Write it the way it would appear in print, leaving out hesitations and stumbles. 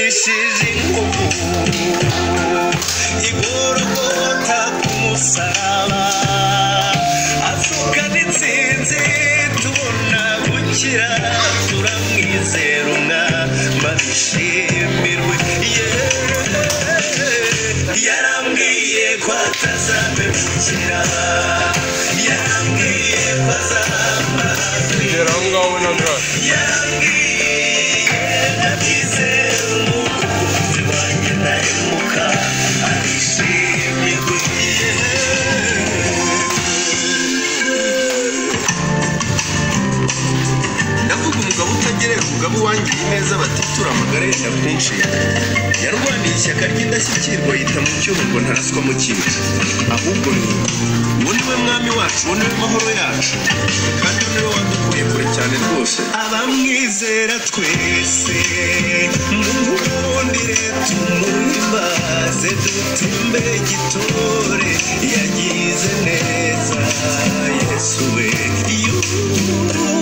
yamurushije ingufu igorogota ku musaraba azukana intsinzi tubona gukira turamwizera umwami ashimirwe yarambwiye ko atazamemukira yarambwiye ko azamara umugabo wanjye neza batitura amagara ya kwinshi yarwaniye ishyaka ry'indashyikirwa yita mu cyuho ngo ntaraswa mu kimwe ahubwo uwo niwe mwami wacu uwo niwe mahoro yacu kandi niwe wadukuye kure cyane rwose abamwizera twese mumukundire tumuhimbaze dutimbe gitore yagize neza Yesu we